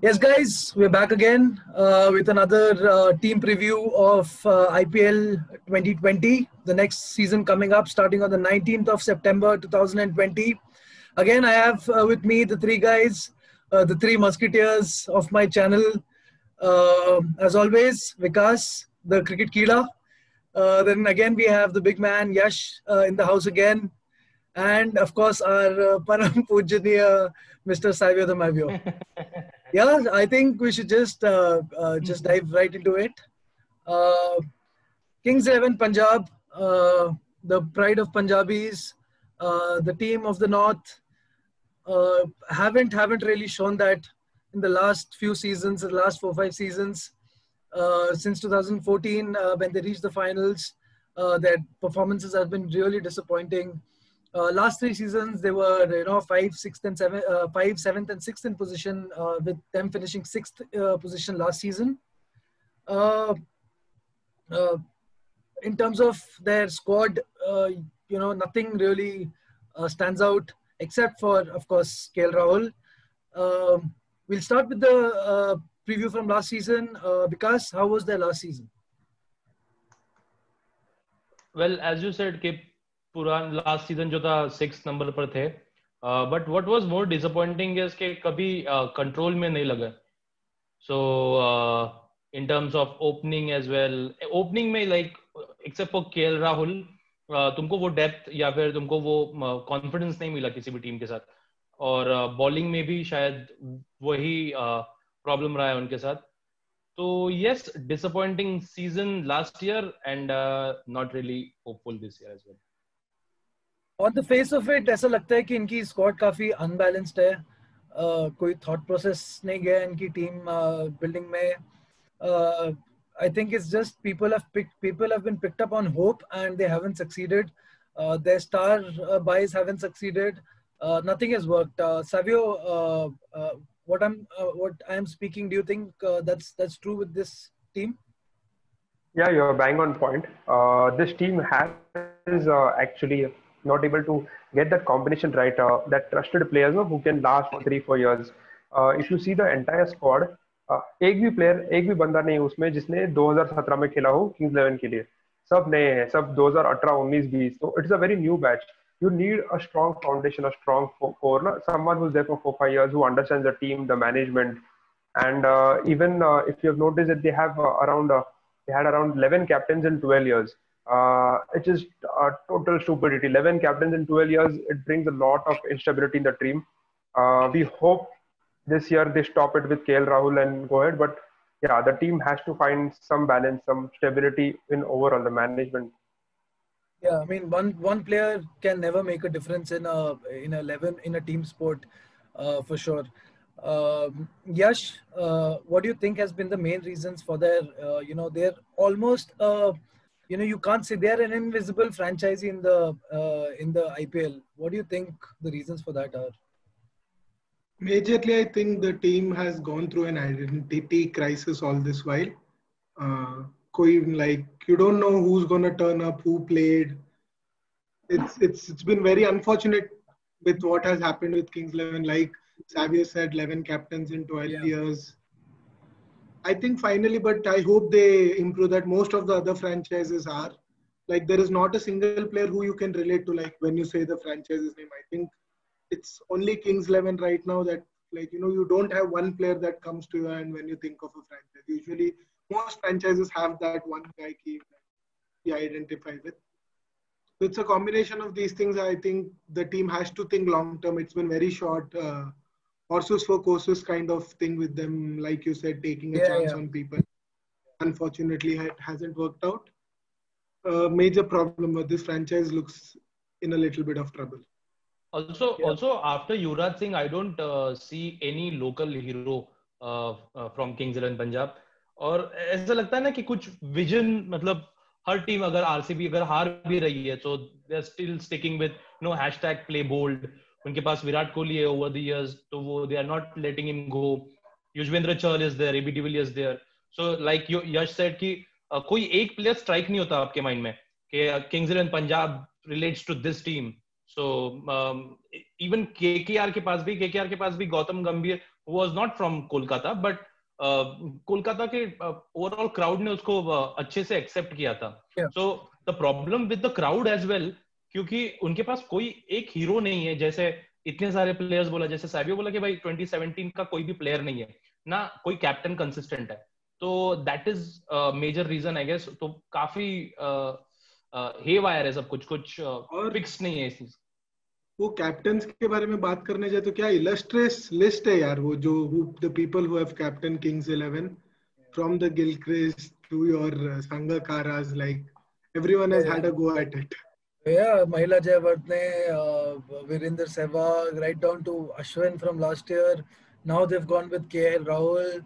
Yes, guys, we're back again with another team preview of IPL 2020. The next season coming up, starting on the 19th of September 2020. Again, I have with me the three guys, the three musketeers of my channel. As always, Vikas, the cricket Kila. Then again, we have the big man Yash in the house again. And of course, our Param Pujaniya Mr. Savio the Mavio. Yeah, I think we should just dive right into it. Uh, Kings 11 Punjab, the pride of Punjabis, the team of the North, haven't really shown that in the last few seasons, the last 4-5 seasons, since 2014 when they reached the finals. Their performances have been really disappointing. Last 3 seasons, they were five, seventh, and sixth in position, with them finishing sixth position last season. Uh, uh, in terms of their squad, nothing really stands out except for, of course, KL Rahul. We'll start with the preview from last season. Vikas, how was their last season? Well, as you said कि पुरान last season जो था 6th number पर थे, but what was more disappointing is कि कभी control में नहीं लगा. So in terms of opening as well, opening में like except for KL Rahul, तुमको वो depth या फिर तुमको वो confidence नहीं मिला किसी भी टीम के साथ. और bowling में भी शायद वही problem रहा है उनके साथ. So yes, disappointing season last year and not really hopeful this year as well. On the face of it, ऐसा लगता है कि इनकी स्क्वाड काफी अनबैलेंस्ड है. कोई थॉट प्रोसेस नहीं गया इनकी टीम बिल्डिंग में. I think it's just people have been picked up on hope and they haven't succeeded. Their star buys haven't succeeded. Nothing has worked. Savio, what I am speaking, do you think that's true with this team? Yeah, you're bang on point. This team has actually not able to get that combination right, that trusted players who can last for 3-4 years. If you see the entire squad, एक भी player, एक भी बंदा नहीं उसमें जिसने 2017 में खेला हो किंग्स 11 के लिए. सब नए हैं, सब 2018, 19, 20. So it's a very new batch. You need a strong foundation, a strong core, no? Someone who's there for 4-5 years, who understands the team, the management, and even if you have noticed that they have they had around 11 captains in 12 years. It is total stupidity. 11 captains in 12 years, it brings a lot of instability in the team. We hope this year they stop it with KL Rahul and go ahead. But yeah, the team has to find some balance, some stability in overall the management. Yeah, I mean, one player can never make a difference in a team sport, for sure. Yash, what do you think has been the main reasons for their, they're almost, you can't say they're an invisible franchise in the IPL. What do you think the reasons for that are? Majorly, I think the team has gone through an identity crisis all this while. You don't know who's gonna turn up, who played. It's been very unfortunate with what has happened with Kings 11. Like Savio said, 11 captains in 12 years. I think finally, but I hope they improve that. Most of the other franchises are like, there is not a single player who you can relate to. Like when you say the franchise's name, I think it's only Kings 11 right now that, like, you don't have one player that comes to you and when you think of a franchise. Usually most franchises have that one guy you identify with. It's a combination of these things. I think the team has to think long term. It's been very short, horses for courses kind of thing with them. Like you said, taking a chance on people. Unfortunately, it hasn't worked out. Major problem with this franchise looks in a little bit of trouble. Also after Yuvraj Singh, I don't see any local hero from Kings 11 Punjab. और ऐसा लगता है ना कि कुछ vision, मतलब हर team अगर RCB अगर हार भी रही है तो they are still sticking with #play bold. उनके पास विराट कोहली है ओवर द इयर्स, तो वो they are not letting him go. Yuzvendra Chahal is there, AB de Villiers there. So like Yash said कि कोई एक प्लेयर स्ट्राइक नहीं होता आपके माइंड में कि Kings 11 Punjab relates to this team. So even KKR के पास भी गौतम गंभीर who was not from Kolkata, but Kolkata के ओवरऑल क्राउड ने उसको अच्छे से एक्सेप्ट किया था. So the problem with the crowd as well, क्योंकि उनके पास कोई एक हीरो नहीं है. जैसे इतने सारे प्लेयर्स बोला, जैसे साबियो बोला कि भाई 2017 का कोई भी प्लेयर नहीं है ना, कोई कैप्टन कंसिस्टेंट है. तो that is major reason I guess. तो काफी हे वायर है सब कुछ और फिक्स नहीं है इस चीज. वो कैप्टन्स के बारे में बात करने जाए तो क्या इलस्ट्रेस लिस्ट है यार वो, जो the people who have captain Kings 11 from the Gilchrist to your Sangakkaras, like everyone has had a go at it. Yeah, Mahila Jayawardene, Virender Sehwag, right down to Ashwin from last year. Now they've gone with KL Rahul.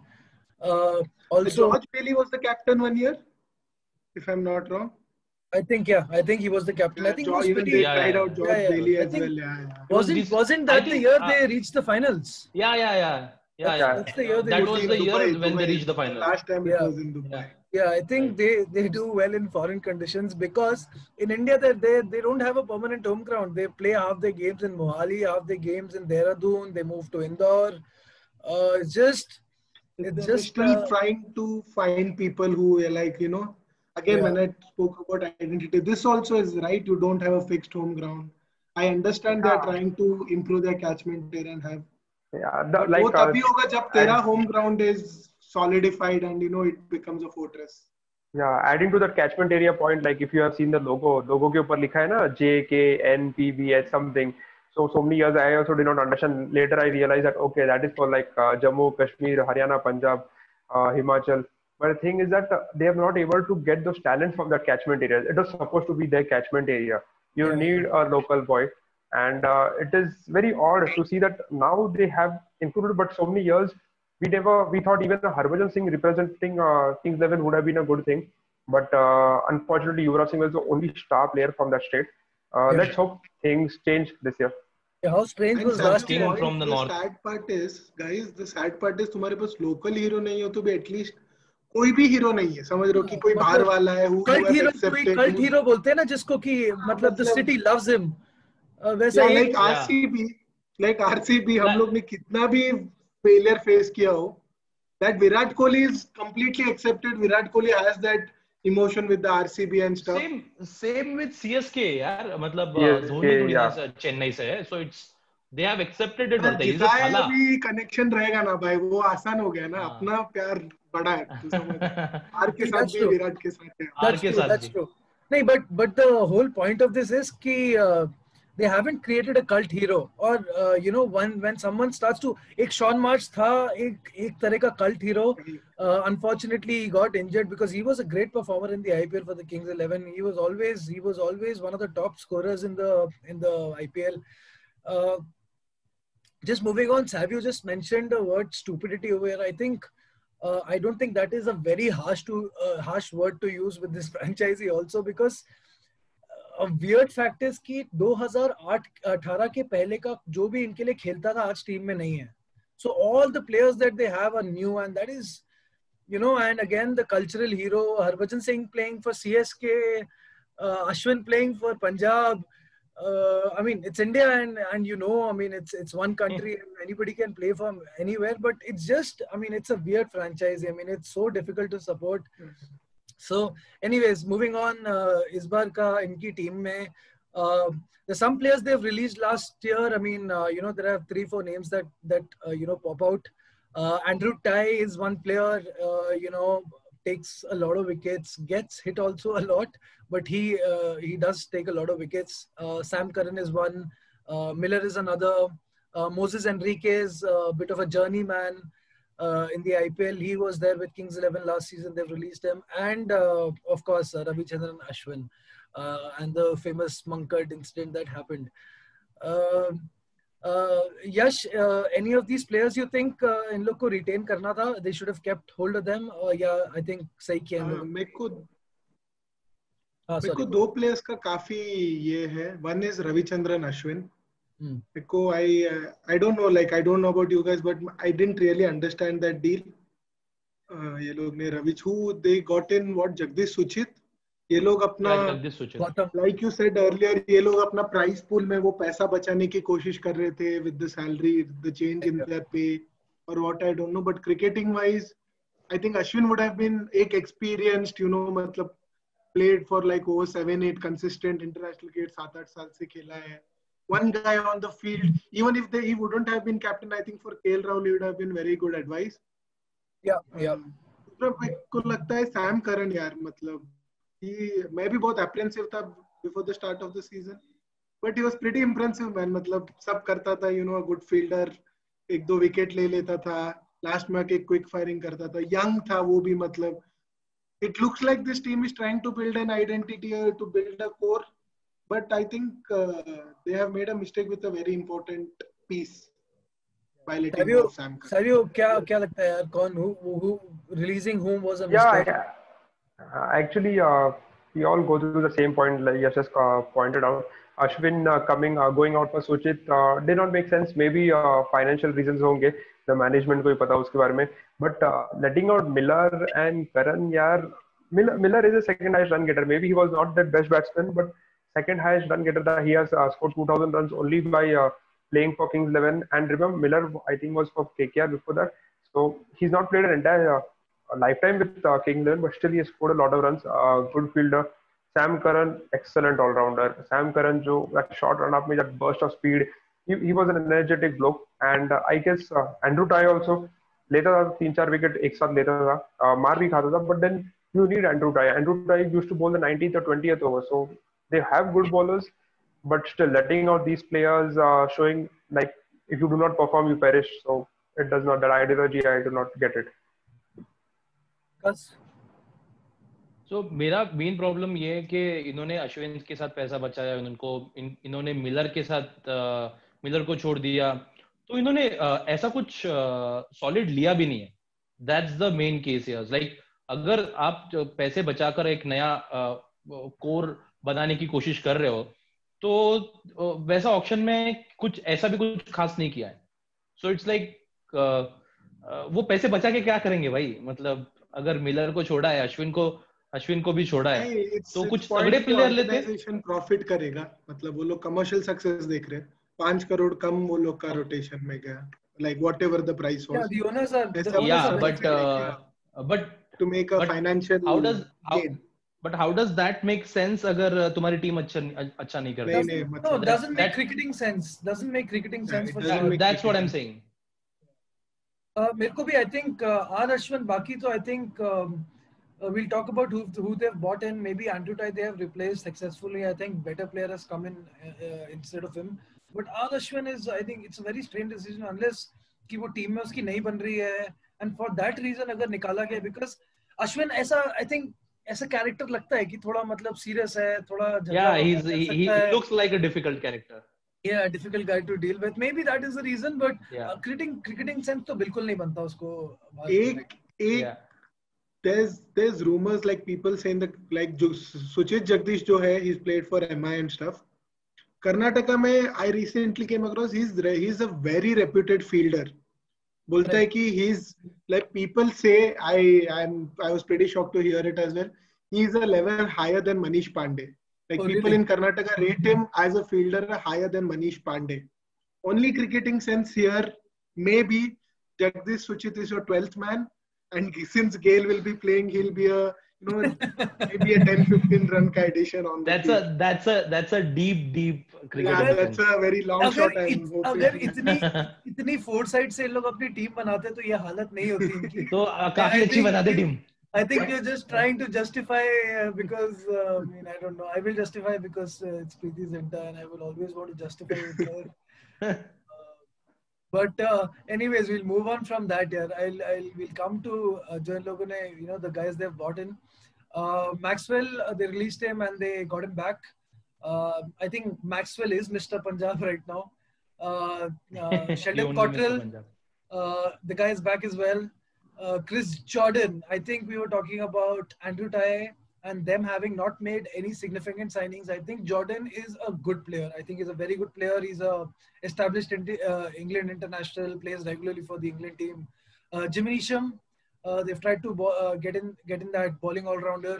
Also, George Bailey was the captain one year, if I'm not wrong. I think he was the captain. Yeah, I think even they tried out George Bailey as well. Wasn't that the year they reached the finals? Yeah. That's the year that was the year when they reached the final. Last time it was in Dubai. Yeah, I think they do well in foreign conditions, because in India they don't have a permanent home ground. They play half their games in Mohali, half their games in Dehradun. They move to Indore. It's just still trying to find people who are like, you know. Again, when I spoke about identity, this also is right. You don't have a fixed home ground. I understand they are trying to improve their catchment area and have. वो तभी होगा जब तेरा home ground is solidified and you know it becomes a fortress. Yeah, adding to that catchment area point, like if you have seen the logo के ऊपर लिखा है ना JKNPBS something. So many years I also did not understand. Later I realized that okay, that is for like Jammu, Kashmir, Haryana, Punjab, Himachal. But the thing is that they are not able to get those talents from that catchment area. It was supposed to be their catchment area. You need a local boy. And it is very odd to see that now they have included, but so many years, we thought even Harbhajan Singh representing Kings 11 would have been a good thing. But unfortunately, Yuvraj Singh was the only star player from that state. Let's hope things change this year. Yeah, how strange was last year from the north. The sad part is, guys, तुम्हारे पास local hero नहीं हो तो भी at least कोई भी hero नहीं है, समझ रहे हो कि कोई बाहर वाला है. कल्ट हीरो बोलते हैं ना जिसको कि मतलब the city loves him. वैसे like RCB हम लोग ने कितना भी failure face किया हो, that Virat Kohli is completely accepted. Virat Kohli has that emotion with the RCB and stuff. Same with CSK यार, मतलब धोनी चेन्नई से है, so they have accepted it. जिताया भी connection रहेगा ना भाई, वो आसान हो गया ना. अपना प्यार बड़ा है, आर के साथ भी विराट के साथ है. That's true. नहीं, but the whole point of this is कि they haven't created a cult hero, or you know, when someone starts to, एक Sean Marsh था एक तरह का cult hero. Unfortunately he got injured because he was a great performer in the IPL for the Kings 11. He was always one of the top scorers in the IPL. Just moving on, Savio just mentioned the word stupidity over here. I think I don't think that is a very harsh word to use with this franchisee also, because a weird fact is कि 2008-18 के पहले का जो भी इनके लिए खेलता था आज टीम में नहीं है. So all the players that they have are new, and that is, you know, and again the cultural hero Harbhajan Singh playing for CSK, Ashwin playing for Punjab. I mean, it's India, and you know, I mean, it's one country and anybody can play from anywhere, but it's just, I mean, it's a weird franchise. I mean, it's so difficult to support. So anyways, moving on, इस बार का इनकी team में there's some players they've released last year. I mean, you know, there are 3-4 names that you know, pop out. Andrew Tye is one player, you know, takes a lot of wickets, gets hit also a lot, but he does take a lot of wickets. Sam Curran is one, Miller is another, Moses Enrique is a bit of a journeyman in the IPL. He was there with Kings 11 last season. They've released him, and of course Ravichandran Ashwin, and the famous Mankad incident that happened. Yash, any of these players you think इन लोग को retain करना था? They should have kept hold of them. Yeah, I think सही किया इन लोग. मेरे को दो players का काफी ये है. One is Ravichandran Ashwin. Because I don't know, like I don't know about you guys, but I didn't really understand that deal. ये लोग ने Ravich, who they got in what, Jagdish Suchit. ये लोग अपना, like you said earlier, ये लोग अपना price pool में वो पैसा बचाने की कोशिश कर रहे थे with the salary, the change in their pay. or what, I don't know. But cricketing wise, I think Ashwin would have been experienced, मतलब played for like over 7-8 consistent international cricket, 7-8 साल से खेला है. One guy on the field, even if he wouldn't have been captain, I think for KL Rahul he would have been very good advice. Yeah, yeah. मेरे को लगता है Sam Curran यार, मतलब मैं भी बहुत apprehensive था before the start of the season, but he was pretty impressive man. मतलब सब करता था, a good fielder, 1-2 विकेट ले लेता था, लास्ट में आके क्विक फायरिंग करता था, यंग था वो भी. मतलब it looks like this team is trying to build an identity, to build a core, but I think they have made a mistake with a very important piece by letting go of Sam Curran. Savio, क्या लगता है यार, कौन who releasing whom was a mistake? Actually, we all go through the same point, like Yash has pointed out. Ashwin going out for Suchit did not make sense. Maybe financial reasons होंगे, the management को ही पता उसके बारे में. But letting out Miller and Karan, यार, Miller is a second highest run getter. Maybe he was not the best batsman, but second highest run getter. He has scored 2,000 runs only by playing for Kings 11. And remember, Miller, I think, was for KKR before that. So he's not played an entire lifetime with Kings 11, but still he has scored a lot of runs. Good fielder. Sam Curran, excellent all-rounder. Sam Curran, that short run-up, that burst of speed, he was an energetic bloke. And I guess Andrew Tye also, later 3-4 wicket एक साथ लेता था, मार भी खाता था, but then you need Andrew Tye. Andrew Tye used to bowl the 19th or 20th over, so they have good bowlers, but still letting out these players, showing like if you do not perform, you perish. So it does not, that ideology, I do not get it. So मेरा main problem ये है कि इन्होंने अश्विन के साथ पैसा बचाया, इन्होंने मिलर के साथ मिलर को छोड़ दिया, तो इन्होंने ऐसा कुछ सॉलिड लिया भी नहीं है. That's the main case here. Like अगर आप पैसे बचाकर एक नया कोर बनाने की कोशिश कर रहे हो, तो वैसा ऑक्शन में कुछ ऐसा भी कुछ खास नहीं किया है. सो इट्स लाइक वो पैसे बचा के क्या करेंगे भाई. मतलब अगर मिलर को छोड़ा है, अश्विन को भी छोड़ा है, तो कुछ तगड़े प्लेयर लेते हैं. प्रॉफिट करेगा, मतलब वो लोग कमर्शियल सक्सेस देख रहे हैं. 5 करोड़ कम वो लोग का रोटेशन में गया, like whatever the price was. Yeah, the owners are. Yeah, but to make a financial gain. But how does that make sense अगर तुम्हारी टीम अच्छा नहीं कर रही? No, doesn't make cricketing sense. Doesn't make cricketing sense for that. That's what I'm saying. मेरे को भी I think R Ashwin, बाकी तो I think we'll talk about who they've bought in. Maybe Andrew Tye they have replaced successfully. I think better player has come in instead of him. But R Ashwin is, I think it's a very strange decision unless कि वो team में उसकी नहीं बन रही है, and for that reason अगर निकाला गया, because Ashwin ऐसा I think ऐसा कैरेक्टर लगता है कि थोड़ा मतलब सीरियस है, थोड़ा. Yeah, he looks like a difficult character. Yeah, a difficult guy to deal with. Maybe that is the reason, but cricketing sense तो बिल्कुल नहीं बनता उसको. There's rumors, like people saying that like Suchit Jagdish जो है, he's played for MI and stuff. Karnataka में I recently came across, he's a very reputed fielder. बोलता है कि he's like, people say, I was pretty shocked to hear it as well. He's a level higher than Manish Pandey. Like people in Karnataka rate him as a fielder higher than Manish Pandey. Only cricketing sense here, maybe Jagdish Suchit is your 12th man, and since Gale will be playing, he'll be a maybe a 10-15 run ka addition on the that's a deep cricket. Yeah, that's a very long shot. अगर इतनी foresight से लोग अपनी team बनाते तो ये हालत नहीं होती इनकी. तो काफी अच्छी बनाते team. I think you're just trying to justify because I don't know. I will justify because it's Preeti Zinta, and I will always want to justify with her. But anyways, we'll move on from that. We'll come to जो लोगों ने the guys they've bought in. Maxwell, they released him and they got him back. I think Maxwell is Mr. Punjab right now. Sheldon Cottrell, the guy is back as well. Chris Jordan, I think we were talking about Andrew Tye and them having not made any significant signings. I think Jordan is a good player. I think he's a very good player. He's a established England international, plays regularly for the England team. Jimmy Neesham, they've tried to get in that bowling all-rounder.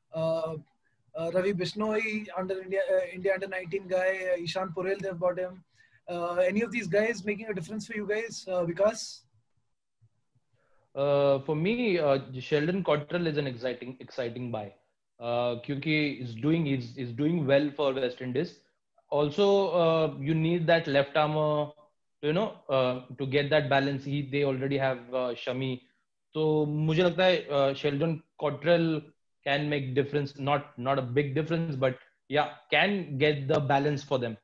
Ravi Bishnoi, India under 19 guy. Ishan Porel, they've bought him. Any of these guys making a difference for you guys? Vikas? For me, Sheldon Cottrell is an exciting buy. क्योंकि is doing well for West Indies. Also, you need that left armer, to get that balance. They already have Shami. So मुझे लगता है Sheldon Cottrell can make difference. Not a big difference, but yeah, can get the balance for them.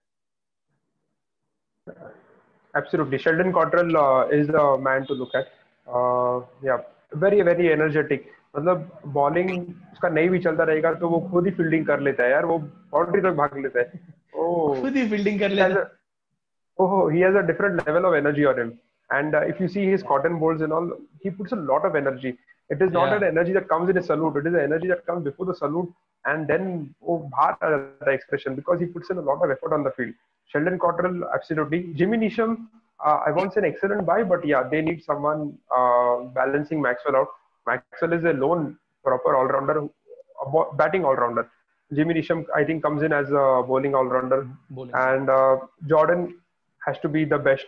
Absolutely. Sheldon Cottrell is the man to look at. Yeah, very very energetic. मतलब bowling उसका नहीं भी चलता रहेगा तो वो खुद ही fielding कर लेता है यार, वो बाउंड्री तक भाग लेता है. खुद ही फील्डिंग कर लेता है. Oh, he has a different level of energy on him. And if you see his cotton balls and all, he puts a lot of energy. It is not an energy that comes in a salute. It is an energy that comes before the salute, and then the expression, because he puts in a lot of effort on the field. Sheldon Cottrell, absolutely. Jimmy Neesham, I won't say an excellent buy, but yeah, they need someone balancing Maxwell out. Maxwell is a lone proper all-rounder, batting all-rounder. Jimmy Neesham, I think, comes in as a bowling all-rounder. And Jordan has to be the best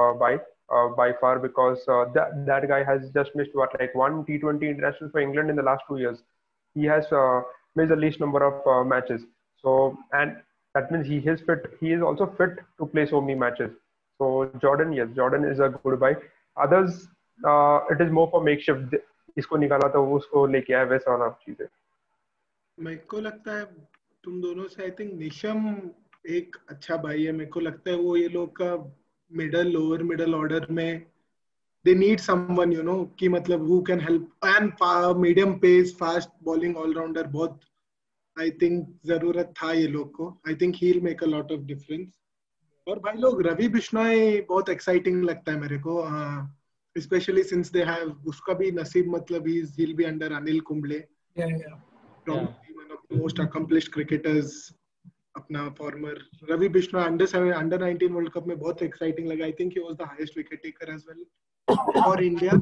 by far, because that guy has just missed one T20 international for England in the last 2 years. He has missed the least number of matches. So, and that means he is fit. He is also fit to play so many matches. So Jordan, yes, Jordan is a good buy. Others, it is more for makeshift. इसको निकाला तो उसको लेके आया, वैसा वाला चीज है. मेरे को लगता है तुम दोनों से, आई थिंक निशम एक अच्छा भाई है. मेरे को लगता है वो ये लोग का लोअर मिडल ऑर्डर में they need someone, कि मतलब who can help, and medium pace fast bowling all rounder बहुत I think जरूरत था ये लोग को. I think he'll make a lot of difference. और भाई लोग रवि बिश्नोई बहुत exciting लगता है मेरे को, especially since they have उसका भी नसीब, मतलब he'll be under Anil Kumble. Probably one of the most accomplished cricketers. अपना former Ravi Bishnoi under 19 world cup में बहुत एक्साइटिंग लगा. I think he was the highest wicket taker as well for India.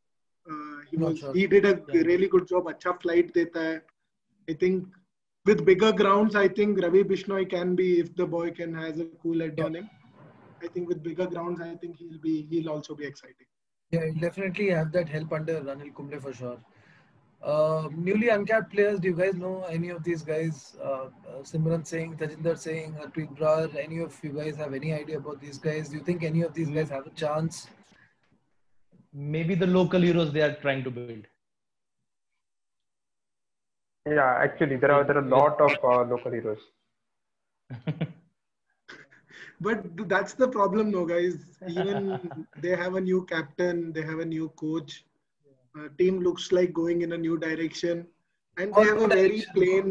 he did a really good job. अच्छा flight देता है. I think with bigger grounds, I think Ravi Bishnoi can be, if the boy can has a cool head on him. I think with bigger grounds, I think he'll also be exciting. Yeah, he'll definitely have that help under Anil Kumble for sure. Newly uncapped players, do you guys know any of these guys? Simran Singh, Tajinder Singh, Harpreet Brar, any of you guys have any idea about these guys? Do you think any of these guys have a chance? Maybe the local heroes they are trying to build. Yeah, actually there are a lot of local heroes. But that's the problem, no guys. Even they have a new captain, they have a new coach. Team looks like going in a new direction, and they have a very plain.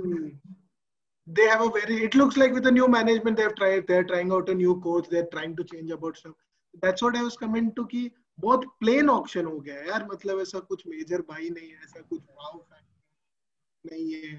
It looks like with a new management they're trying out a new coach. They're trying to change about stuff. That's what I was coming to कि बहुत plain auction हो गया यार. मतलब ऐसा कुछ major buy नहीं है, ऐसा कुछ wow नहीं है.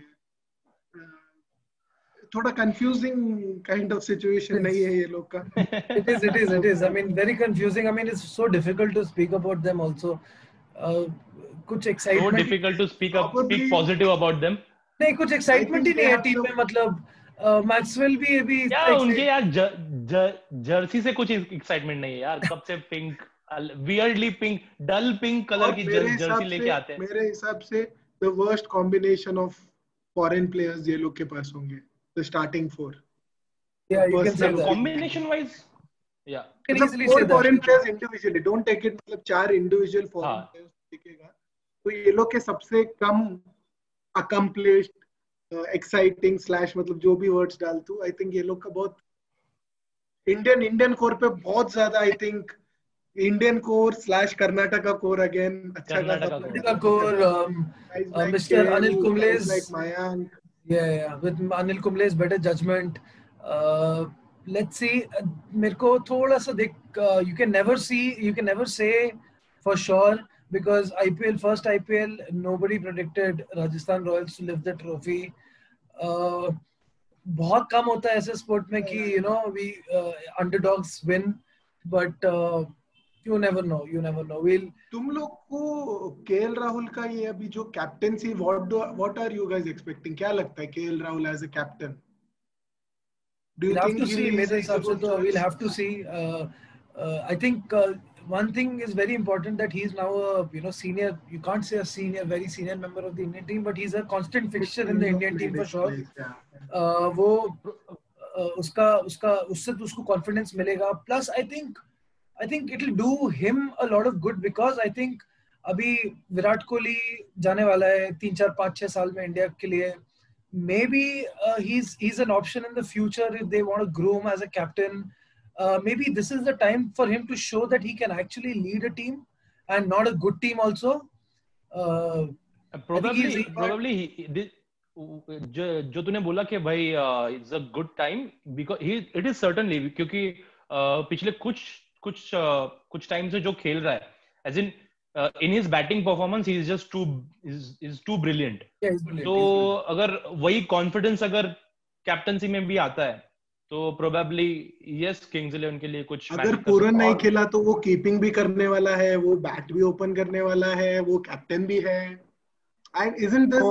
थोड़ा confusing kind of situation नहीं है ये लोग का. It is. I mean, very confusing. I mean, it's so difficult to speak about them also. कुछ excitement. So difficult to speak positive about them. नहीं, कुछ excitement ही नहीं है टीम में. मतलब मैक्सवेल भी अभी क्या उनके यार जर्सी से कुछ excitement नहीं है यार. कब से pink, weirdly pink, dull pink colour की जर्सी लेके आते हैं. मेरे हिसाब से the worst combination of foreign players ये लोग के पास होंगे. The starting four. Yeah, you can say that. Combination wise. Yeah. Can easily four say that. Foreign players individually. Don't take it. मतलब 4 individual foreign players दिखेगा. तो ये लोग के सबसे कम accomplished, exciting / मतलब जो भी words डाल तू, I think ये लोग का बहुत Indian core पे बहुत ज़्यादा, I think Indian core / Karnataka core again. अच्छा Karnataka core. Mr. Anil Kumble's like Mayank. Yeah. With Anil Kumble's better judgment. Let's see. मेरे को थोड़ा सा देख. You can never say for sure, because first IPL, nobody predicted Rajasthan Royals to lift the trophy. बहुत कम होता है ऐसे sport में कि we underdogs win, but you never know. तुम लोग को केएल राहुल का ये अभी जो captaincy, what are you guys expecting? क्या लगता है KL Rahul as a captain? Do you think मेरे हिसाब से तो we'll have to see. I think one thing is very important, that he's now a senior. You can't say a senior, very senior member of the Indian team, but he's a constant fixture in the Indian team for sure. वो उसका उसका उससे तो उसको confidence मिलेगा. Plus I think it'll do him a lot of good, because I think अभी विराट कोहली जाने वाला है 3-4-5-6 साल में इंडिया के लिए. Maybe he's an option in the future if they want to groom as a captain. Maybe this is the time for him to show that he can actually lead a team, and not a good team also. Probably जो तूने बोला कि भाई it's a good time, because it is certainly, क्योंकि पिछले कुछ time से जो खेल रहा है, as in his batting performance he is just too brilliant. Yeah, he's brilliant. तो अगर वही confidence अगर कैप्टनसी में भी आता है तो probably yes, किंग्स 11 के लिए कुछ. अगर पूरन नहीं खेला तो वो कीपिंग भी करने वाला है, वो बैट भी ओपन करने वाला है, वो कैप्टन भी है. And isn't this?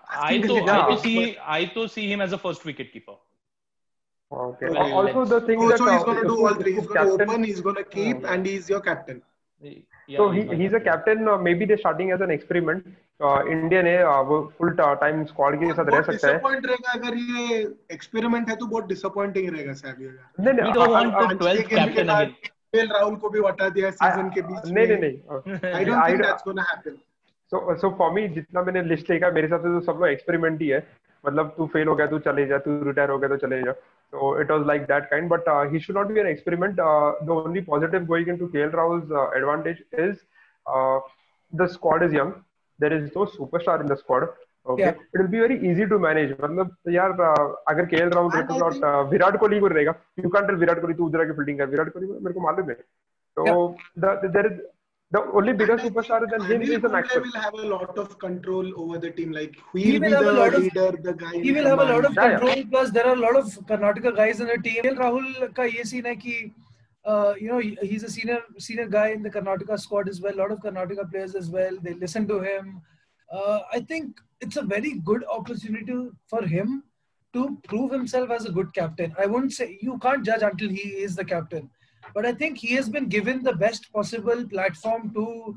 I to see him as a first wicket keeper. Okay. Also the thing that he's going to do all three. He's going to open, he's going to keep, and he's your captain. Yeah, so he's a captain. Maybe they're starting as an experiment. Indian है, वो full time squad के साथ रह सकता है. Disappoint रहेगा अगर ये experiment है तो बहुत disappointing रहेगा सैवियर. We don't want the 12th captain again. Rahul को भी हटा दिया सीजन के बीच में. नहीं. I don't think that's going to happen. So for me, जितना मैंने लिस्ट देखा, मेरे हिसाब से तो सब लोग एक्सपेरिमेंट ही है. मतलब तू फेल हो गया, तू चले जा, तू रिटायर हो गया तो चले जा. So it was like that kind, but he should not be an experiment. The only positive going into KL Rahul's advantage is the squad is young. There is no superstar in the squad. Okay, yeah. It will be very easy to manage. मतलब यार अगर KL Rahul not Virat Kohli को रहेगा, you can't tell Virat Kohli तू उधर आके fielding कर. विराट कोहली मेरे को मालूम है. So there is. The only bigger superstar than him is Maxwell. He will have a lot of control over the team. Like he will be the leader, the guy. He will have a lot of control. Yeah. Plus, there are a lot of Karnataka guys in the team. Rahul का ये scene है कि he's a senior guy in the Karnataka squad as well. A lot of Karnataka players as well. They listen to him. I think it's a very good opportunity for him to prove himself as a good captain. I wouldn't say you can't judge until he is the captain. But I think he has been given the best possible platform to,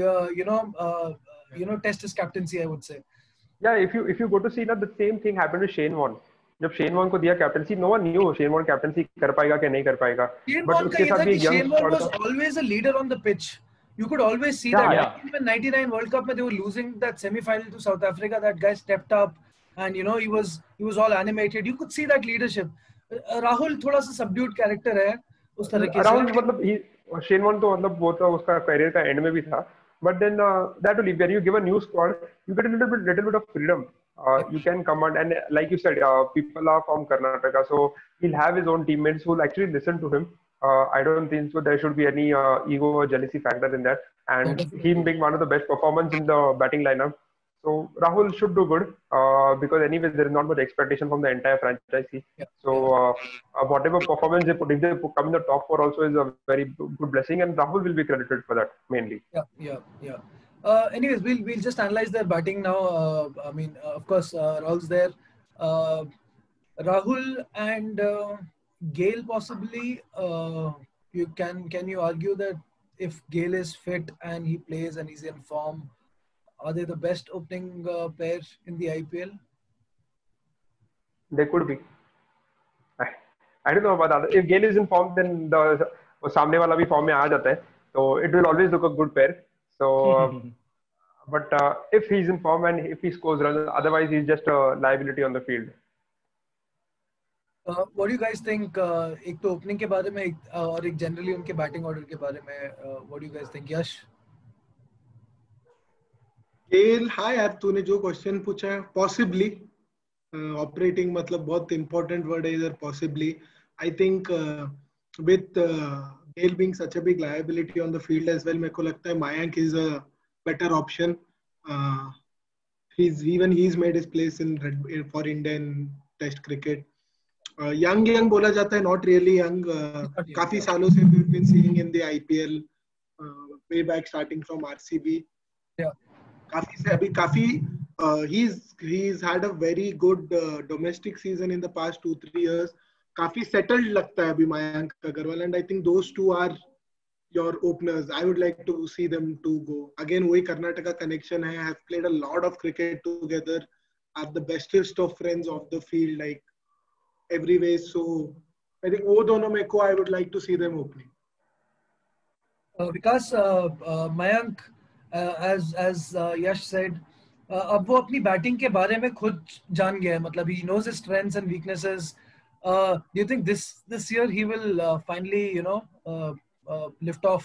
test his captaincy, I would say. Yeah, if you go to see now, the same thing happened with Shane Warne. जब Shane Warne को दिया captaincy, no one knew Shane Warne captaincy कर पाएगा क्या नहीं कर पाएगा. But उसके साथ भी Shane Warne was always a leader on the pitch. You could always see that. Yeah. Even 99 World Cup, they were losing that semi-final to South Africa. That guy stepped up, and he was all animated. You could see that leadership. Rahul थोड़ा सा subdued character है. उस तरह के around मतलब Shane Warne तो मतलब वो तो उसका करियर का एंड में भी था, but then that will when you give a new squad you get a little bit of freedom, you can command, and like you said, people are from Karnataka, so he'll have his own teammates who will actually listen to him. I don't think so there should be any ego or jealousy factor in that, and him being one of the best performance in the batting lineup. So Rahul should do good because anyway there is not much expectation from the entire franchise. Yeah. So whatever performance they put, if they come in the top 4 also is a very good blessing, and Rahul will be credited for that mainly. Yeah. Anyways, we'll just analyze their batting now. I mean, of course, Rahul's there. Rahul and Gale possibly. Can you argue that if Gale is fit and he plays and he's in form, are they the best opening pair in the IPL? They could be. I don't know about that. If Gale is in form, then the सामने वाला भी form में आ जाता है. So it will always look a good pair. So, but if he's in form and if he scores runs, otherwise he's just a liability on the field. What do you guys think? एक तो opening के बारे में और एक generally उनके batting order के बारे में. What do you guys think, Yash? गेल, हाँ यार, तूने जो क्वेश्चन पूछा है, पॉसिबली ऑपरेटिंग मतलब बहुत इंपॉर्टेंट वर्ड है इधर, possibly. I think with Gayle being such a big liability on the field as well, मेरे को लगता है Mayank is a better option. He is made his place in for Indian Test cricket. Young बोला जाता है, not really young. काफी सालों से we have been seeing in the IPL, way back starting from RCB. he's had a very good domestic season in the past 2-3 years. काफी settled लगता है अभी Mayank Agarwal, and I think those two are your openers. I would like to see them to go. Again, वही Karnataka connection है. Have played a lot of cricket together. Are the bestest of friends off the field, like every way. So I think वो दोनों में को I would like to see them opening. Vikas, Mayank, as Yash said, अब वो अपनी batting के बारे में खुद जान गया है. मतलब he knows his strengths and weaknesses. Do you think this year he will finally, lift off?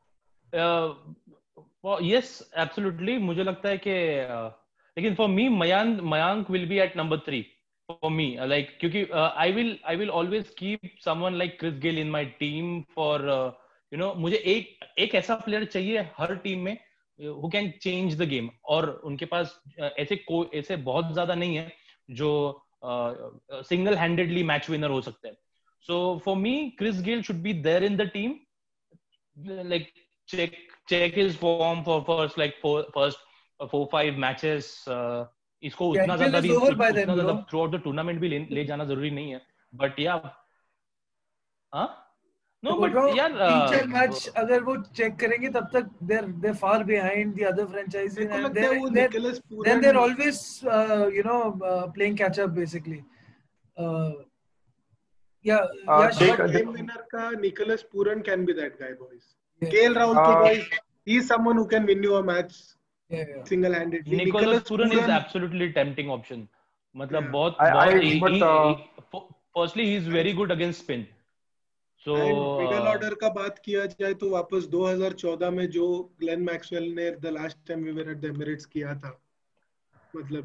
Yes, absolutely. मुझे लगता है कि लेकिन for me Mayank will be at number 3 for me. Like क्योंकि I will always keep someone like Chris Gayle in my team for मुझे एक ऐसा player चाहिए हर टीम में who can change the game. और उनके पास ऐसे बहुत ज्यादा नहीं है जो single handedly match winner हो सकते हैं. So for me Chris Gayle should be there in the team. Like check his form for first 4-5 matches. इसको उतना ज्यादा throughout the tournament भी ले जाना जरूरी नहीं है. But yeah, no, but यार feature match अगर वो check करेंगे तब तक they're far behind the other franchises and then they're always playing catch up basically. Game winner का Nicholas Puran can be that guy, boys. KL Rahul boys, he's someone who can win you a match single-handedly. Nicholas Puran is absolutely tempting option. मतलब बहुत firstly he is very good against spin. So middle order का बात किया जाए तो वापस 2014 में जो ग्लेन मैक्सवेल ने the last time we were at the Emirates किया था. मतलब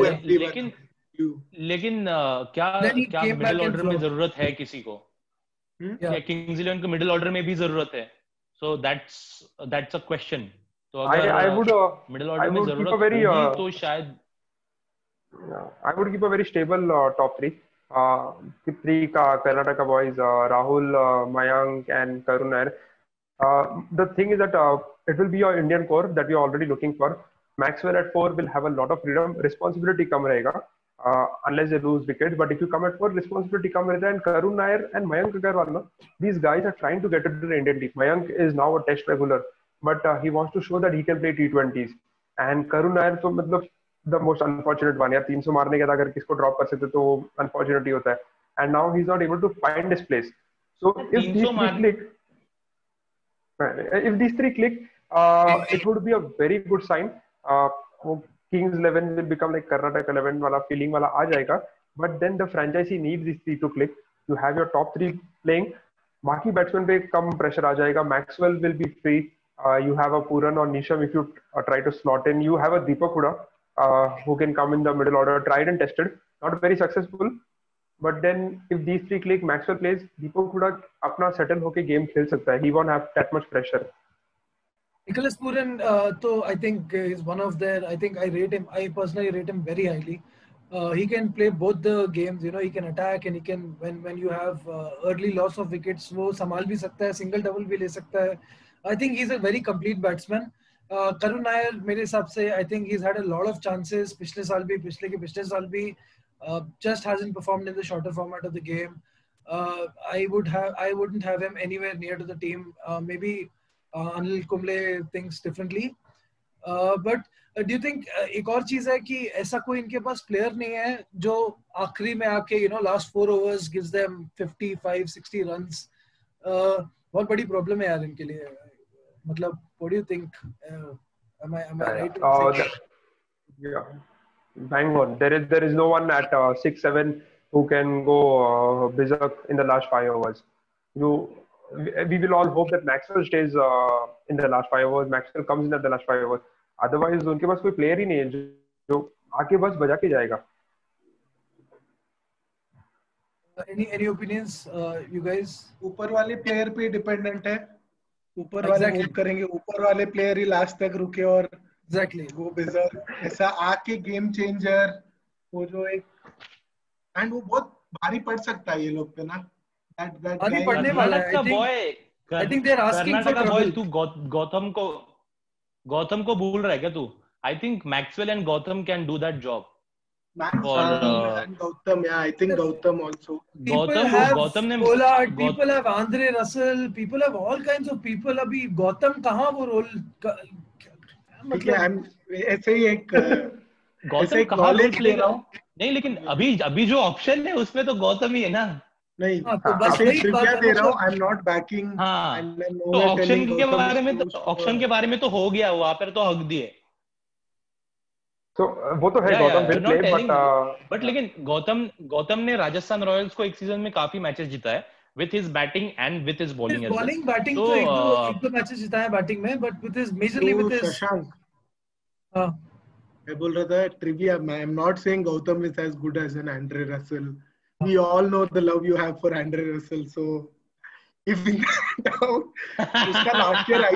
लेकिन क्या मिडिल ऑर्डर में जरूरत है किसी को? क्या किंग्स 11 को मिडिल ऑर्डर में भी जरूरत है? So that's a question. तो अगर मिडिल ऑर्डर में जरूरत होगी तो शायद I would keep a very stable top 3. Three Karnataka boys, Rahul, Mayank and Karun Nair. The thing is that it will be your Indian core that we are already looking for. Maxwell at 4 will have a lot of freedom. Responsibility come रहेगा unless they lose wickets. But if you come at 4, responsibility come रहता है. And Karun Nair and Mayank Agarwal, these guys are trying to get into the Indian team. Mayank is now a test regular, but he wants to show that he can play T20s. And Karun Nair तो मतलब the most unfortunate one. यार 300 मारने के बाद अगर किसको drop कर सकते तो unfortunately होता है. And now he's not able to find his place. So if these three click, it would be a very good sign. Kings 11 will become like Karnataka 11 वाला feeling वाला आ जाएगा. But then the franchisee needs these three to click. You have your top 3 playing. बाकी batsmen पे कम pressure आ जाएगा. Maxwell will be free. You have a Puran or Nisham if you try to slot in. You have a Deepak Hooda. Who can come in the middle order, tried and tested, not very successful. But then if these three click, Maxwell plays, Deepak Hooda अपना settle होके game खेल सकता है. He won't have that much pressure. Nicholas Puran, so I think is one of their. I think I personally rate him very highly. He can play both the games. He can attack and he can when you have early loss of wickets, वो संभाल भी सकता है, single double भी ले सकता है. I think he's a very complete batsman. Karun Nair मेरे हिसाब से I think he's had a lot of chances. पिछले साल भी just hasn't performed in the shorter format of the game. I wouldn't have him anywhere near to the team. Maybe Anil Kumble thinks differently. But do you think एक और चीज है कि ऐसा कोई इनके पास प्लेयर नहीं है जो आखिरी में आके last 4 overs gives them 55-60 runs. बहुत बड़ी प्रॉब्लम है यार इनके लिए. मतलब what do you think? Am I right? Yeah, bang on. There is no one at 6-7 who can go berserk in the last 5 overs. We will all hope that Maxwell stays in the last 5 overs. Maxwell comes in at the last 5 overs. Otherwise उनके पास कोई player ही नहीं है जो आके बस बजा के जाएगा. Any opinions, you guys? ऊपर वाले player पे dependent है. ऊपर वाले होप करेंगे, ऊपर वाले प्लेयर ही लास्ट तक रुके और वो बिजर ऐसा आके गेम चेंजर वो जो एक एंड वो बहुत भारी पड़ सकता है ये लोग पे ना. भारी पड़ने वाला है. I think they're asking for trouble. तू गौतम को भूल रहा है क्या तू? I think Maxwell and Gautam can do that job. Max for and Gautam. Yeah, I think Gautam also. Gautam ने Pollard, people have Andre Russell, people have all kinds of people. अभी गौतम कहाँ वो रोल ठीक है, ऐसे ही एक गौतम कहाँ role play कर नहीं, लेकिन अभी जो ऑप्शन है उसमें तो गौतम ही है ना। नहीं तो बस वही ट्रिविया दे रहा हूँ, आई एम नॉट बैकिंग। हाँ, तो ऑप्शन के बारे में तो हो गया, वहां पर तो हक दिए। तो वो तो है, गौतम विल प्ले, बट लेकिन गौतम ने राजस्थान रॉयल्स को एक सीजन में काफी मैचेस जिता है with his batting and with his bowling as well. Batting तो एक दो मैचेस जिताए हैं बैटिंग में, but with his majorly with his Shashank, मैं बोल रहा था trivia, I am not saying Gautam is as good as an Andre Russell. We all know the love you have for Andre Russell. So if we उसका last year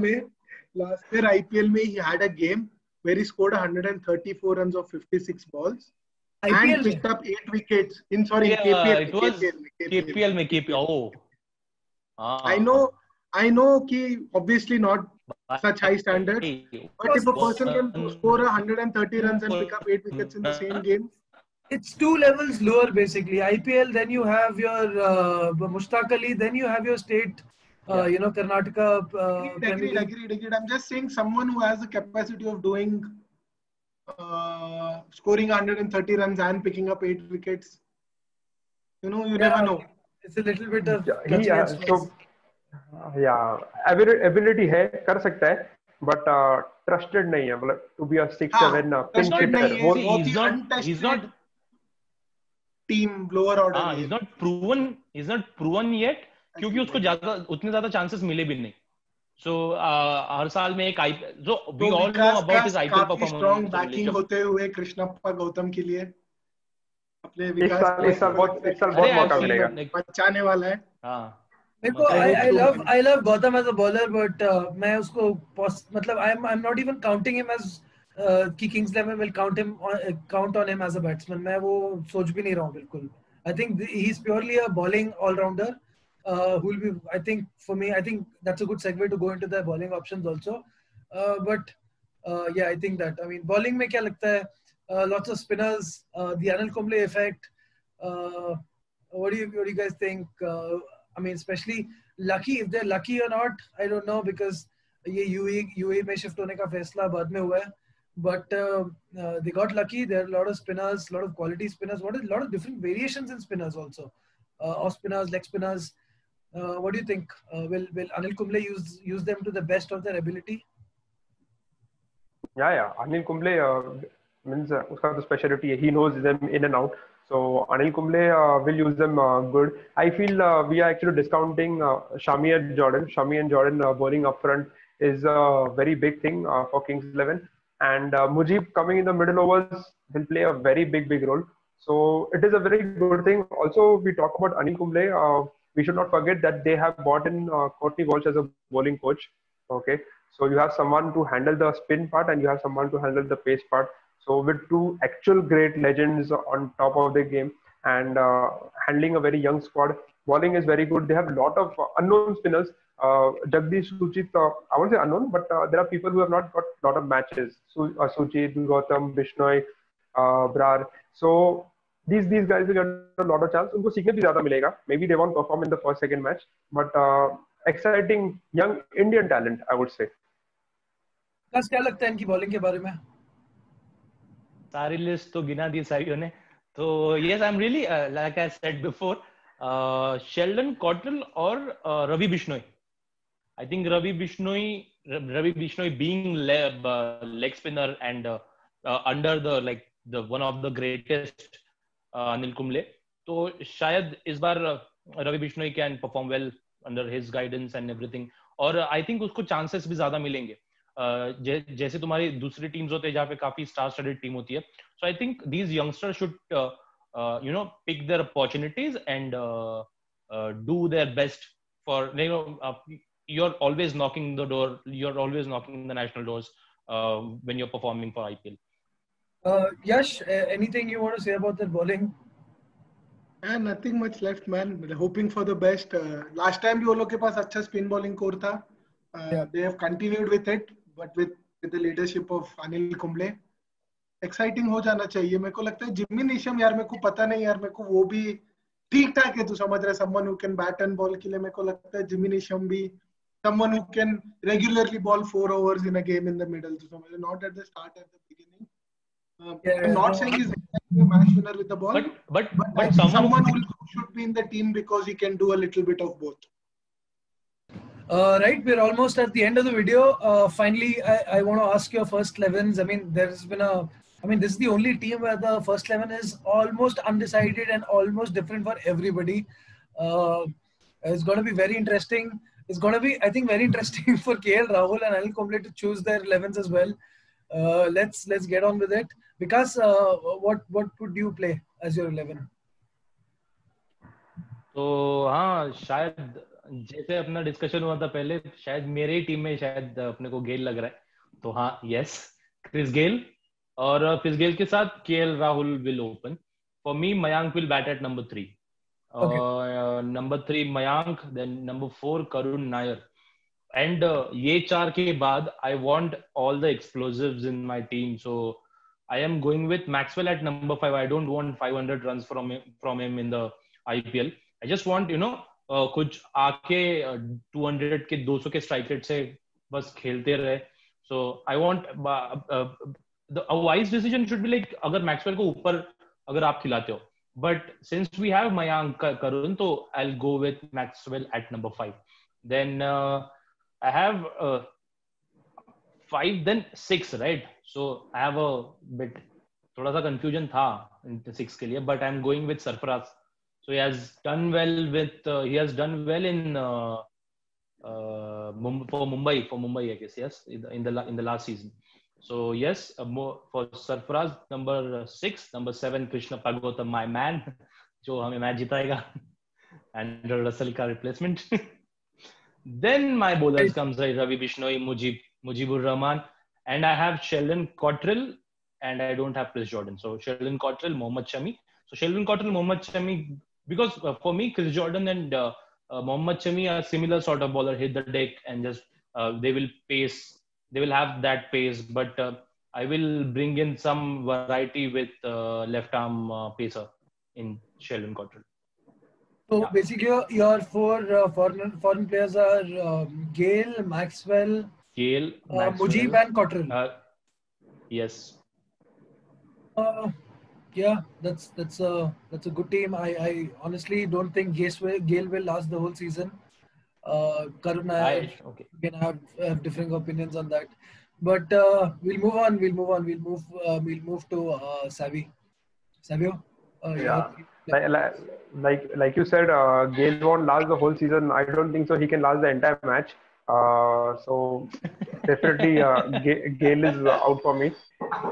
IPL में he had a game where he scored 134 runs of 56 balls IPL and picked up 8 wickets. KPL. It was KPL में KPL. Oh, I know कि obviously not such high standard, but if a person can score 130 runs and pick up 8 wickets in the same game. It's two levels lower basically. IPL, then you have your Mushtaq Ali, then you have your state, Karnataka. Agreed. I'm just saying someone who has the capacity of doing, scoring 130 runs and picking up 8 wickets. You never know. It's a little bit of ability है, कर सकता है, but trusted नहीं है, मतलब to be a 6-7 pinch hitter. He's not team lower order. He's not proven yet, क्योंकि उसको उतने ज्यादा chances मिले भी नहीं. So हर साल में एक जो we all know about his IPL performance. Strong backing होते हुए कृष्णप्पा गौतम के लिए अपने विकास इस साल बहुत मौका मिलेगा, बचाने वाला है. मेरे को I love Gautam as a bowler, but मैं उसको मतलब I'm not even counting him as कि Kings 11 will count on him as a batsman. मैं वो सोच भी नहीं रहा हूँ बिल्कुल. I think he's purely a bowling all-rounder who will be, I think for me, I think that's a good segue to go into the bowling options also. But yeah, I think that, I mean, bowling में क्या लगता है? Lots of spinners, the Anil Kumble effect. What do you guys think? I mean, especially lucky, if they're lucky or not, I don't know, because ये UAE में shift होने का फैसला बाद में हुआ है. But they got lucky. There are a lot of spinners, a lot of quality spinners. A lot of different variations in spinners also. Off spinners, leg spinners. What do you think? Will Anil Kumble use them to the best of their ability? Yeah. Anil Kumble means उसका तो specialty है. He knows them in and out. So Anil Kumble will use them good. I feel we are actually discounting Shami and Jordan bowling up front is a very big thing for Kings 11. And Mujib coming in the middle overs will play a very big role. So it is a very good thing. Also, we talk about Anil Kumble. We should not forget that they have brought in Courtney Walsh as a bowling coach. Okay, so you have someone to handle the spin part and you have someone to handle the pace part. So with two actual great legends on top of the game and handling a very young squad, bowling is very good. They have a lot of unknown spinners. Jagdish, Suchit, I won't say unknown, but there are people who have not got a lot of matches. Suchit, Gautam, Bishnoi, Brar. So these guys will get a lot of chance. उनको सीखने भी ज़्यादा मिलेगा. Maybe they won't perform in the first, second match, but exciting young Indian talent, I would say. बस क्या लगता है इनकी बॉलिंग के बारे में? सारी लिस्ट तो गिना दी सारियों ने. तो yes, I'm really like I said before, Sheldon Cottrell or Ravi Bishnoi. I think Ravi Bishnoi being leg spinner and under the one of the greatest Anil Kumble, तो शायद इस बार Ravi Bishnoi can perform well under his guidance and everything. और I think उसको chances भी ज़्यादा मिलेंगे. जैसे तुम्हारी दूसरी टीम्स होते हैं जहाँ पे काफी स्टार स्टडेड टीम होती है. So I think these youngsters should pick their opportunities and do their best for you're always knocking the door, you're always knocking the national doors when you're performing for IPL. Yash, anything you want to say about that bowling? Nothing much left, man. Hoping for the best. Last time भी वो लोग के पास अच्छा spin bowling core था. They have continued with it, but with the leadership of Anil Kumble. Exciting हो जाना चाहिए। मेरे को लगता है जिम्मी नेशम यार, मेरे को पता नहीं यार, मेरे को वो भी ठीक ठाक है, तू समझ रहा है, someone who can bat and ball के लिए मेरे को लगता है जिम्मी नेशम भी someone who can regularly ball 4 overs in a game in the middle, तो समझ, not at the start, at the beginning. I'm Yeah, not no. saying he's exactly a match winner with the ball, but but but I but think someone someone who should be in the team because he can do a little bit of both. Right, we're almost at the end of the video. Finally, I want to ask your first 11s. I mean, there's been this is the only team where the first 11 is almost undecided and almost different for everybody. Uh, it's going to be very interesting. It's going to be, I think, very interesting for KL Rahul and Anil Kumble to choose their 11s as well. Let's get on with it. Because what would you play as your 11? तो हाँ, शायद जैसे अपना discussion हुआ था पहले, शायद मेरे ही टीम में शायद अपने को गेल लग रहा है, तो हाँ, यस, क्रिस गेल, और क्रिस गेल के साथ KL Rahul will open for me. Mayank will bat at number 3. Number 3 Mayank, then number 4 Karun Nair, and ये 4 के बाद I want all the explosives in my team, so I am going with Maxwell at number 5. I don't want 500 runs from him in the IPL. I just want, कुछ आके 200 के 200 के strike rate से बस खेलते रहे. So I want a wise decision should be like, अगर Maxwell को ऊपर अगर आप खिलाते हो, but since we have Mayank Karun, तो I'll go with Maxwell at number 5. Then I have 5, then 6, right? So I have a bit, थोड़ा सा confusion था 6 के लिए, but I'm going with Sarfaraz. So he has done well in for Mumbai, I guess, yes, in the last season. So yes, for Sarfaraz, number 6, number 7 Krishna Pagotam, my man, जो हमें match जिताएगा, and Russell का replacement. Then my bowlers comes like Ravi Bishnoi, Mujibur Rahman, and I have Sheldon Cottrell, and I don't have Chris Jordan. So Sheldon Cottrell, Mohammad Shami. So Sheldon Cottrell, Mohammad Shami, because for me, Chris Jordan and Mohammad Shami are similar sort of bowler, hit the deck and just they will have that pace, but I will bring in some variety with left arm pacer in Sheldon Cottrell. So basically, your 4 foreign players are Gale, Maxwell, Mujib, and Cottrell. Yes. Yeah, that's a good team. I honestly don't think Gale will last the whole season. Karun, I can have differing opinions on that, but we'll move on. We'll move to Savvy. Savio. Yeah. Like you said, Gale won't last the whole season. I don't think so. He can last the entire match. So definitely, Gale is out for me.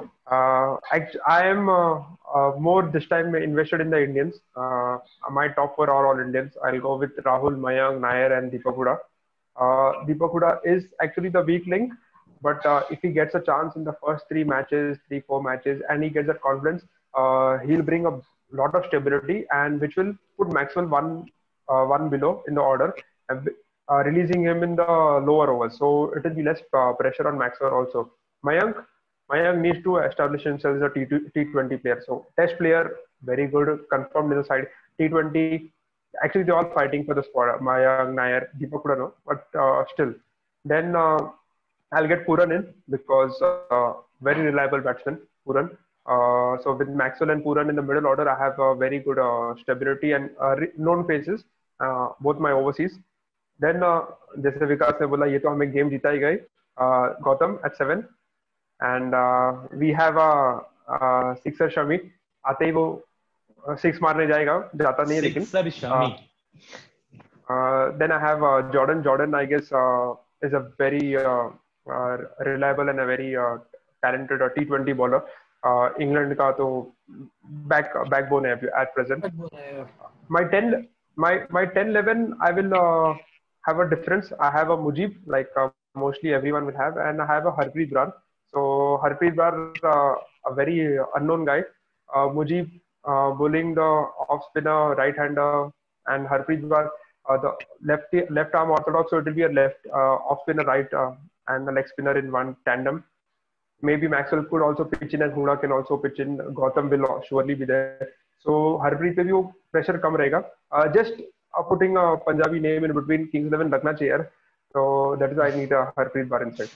I am more this time invested in the Indians. My top 4 are all Indians. I'll go with Rahul, Mayank, Nair, and Deepak Hooda. Deepak Hooda is actually the weak link, but if he gets a chance in the first 3 matches, 3-4 matches, and he gets that confidence, he'll bring a lot of stability, and which will put Maxwell one below in the order, releasing him in the lower overs. So it will be less pressure on Maxwell also. Mayank needs to establish himself as a T20 player. So test player, very good, confirmed in the side. T20, actually they're all fighting for the spot. Mayank, Nair, Deepak Hooda, no, but still. Then I'll get Pooran in because very reliable batsman, Pooran. So with Maxwell and Pooran in the middle order, I have a very good stability and known faces, both my overseas. Then जैसे विकास ने बोला ये तो हमें game जीता ही गए. Gautam at 7. And we have a sixer Shami. आते ही वो 6 मारने जाएगा, जाता नहीं लेकिन. Sixer Shami. Then I have Jordan. Jordan, I guess, is a very reliable and a very talented T20 bowler. England का तो backbone है at present. My 10-11, I will have a difference. I have a Mujib, like mostly everyone will have, and I have a Harpreet Brar. So Harpreet Brar, a very unknown guy. Mujib bowling the off spinner, right hander, and Harpreet Brar the left arm orthodox. So it will be a left off spinner, right, and the leg spinner in one tandem. maybe Maxwell could also pitch in and Huna can also pitch in. Gautam will surely be there. So Harpreet पे भी वो pressure कम रहेगा. Just putting a Punjabi name in between Kings 11 रखना चाहिए. So that is why I need a Harpreet Bar inside.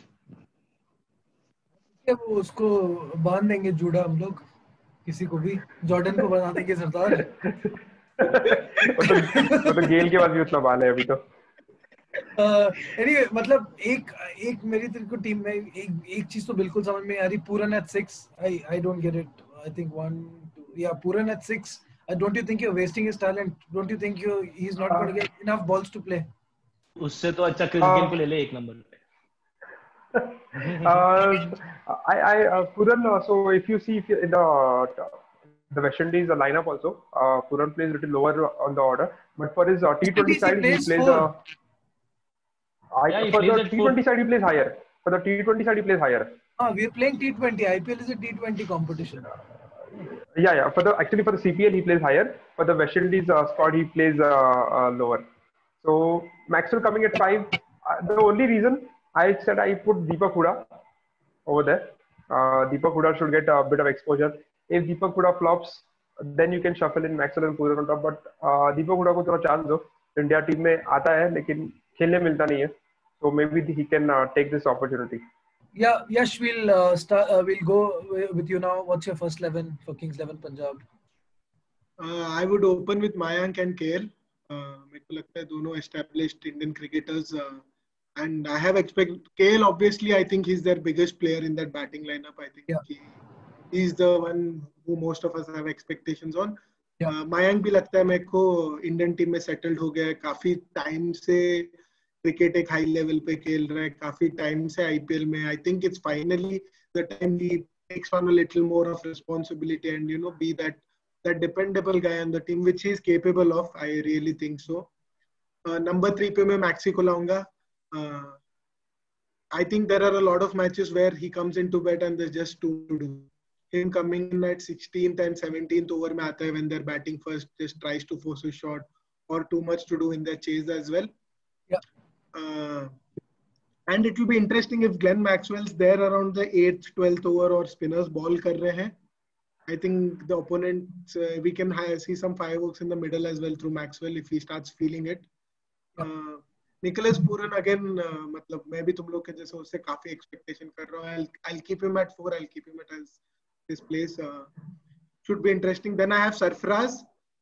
वो उसको बांध देंगे जूड़ा हम लोग, किसी को भी, जॉर्डन को बना देंगे सरदार. वो तो गेल के बाद भी उतना बाल है अभी तो. Anyway, मतलब एक मेरी तेरे को टीम में एक चीज तो बिल्कुल समझ में आ रही. Pooran at 6, I don't get it. I think 1, 2, yeah, Pooran at 6. Don't you think you're wasting his talent? Don't you think he's not going to get enough balls to play? उससे तो अच्छा क्रिस गेल को ले ले 1 number पे. Pooran, so if you see in the West Indies lineup also, Pooran plays a little lower on the order, but for his T20 side he plays for the T20 side he plays higher. For the T20 side he plays higher. We're playing T20. IPL is a T20 competition. Yeah. For the CPL he plays higher. For the West Indies squad he plays lower. So Maxwell coming at 5. The only reason I said I put Deepak Hooda over there. Deepak Hooda should get a bit of exposure. If Deepak Hooda flops, then you can shuffle in Maxwell and Pooran on top. But Deepak Hooda को थोड़ा chance दो. India team में आता है लेकिन खेलने मिलता नहीं है. So maybe he can take this opportunity. Yeah, Yash, we'll go with you now. What's your first 11 for Kings 11 Punjab? I would open with Mayank and KL. मेरे को लगता है दोनों established Indian cricketers. And I have expected KL. Obviously, I think he's their biggest player in that batting lineup. I think he's the one who most of us have expectations on. Mayank भी लगता है मेरे को Indian team में settled हो गया है. काफी time से क्रिकेट एक हाई लेवल पे खेल रहा है, काफी टाइम से आईपीएल में. I think it's finally the time he takes on a little more of responsibility and you know be that dependable guy on the team which he is capable of. I really think so. Number 3 पे मैं Maxi को लाऊंगा. I think there are a lot of matches where he comes into bat and there is just to to do. Him coming in at 16th and 17th over में आता है when they are batting first, just tries to force a shot और too much to do in their chase as well. And it will be interesting if Glenn Maxwell's there around the 8th, 12th over और spinners ball कर रहे हैं. I think the opponents we can see some fireworks in the middle as well through Maxwell if he starts feeling it. Nicholas Pooran again, मतलब मैं भी तुम लोग के जैसे उससे काफी expectation कर रहा हूँ. I'll keep him at 4. I'll keep him at his place. Should be interesting. Then I have Sarfaraz.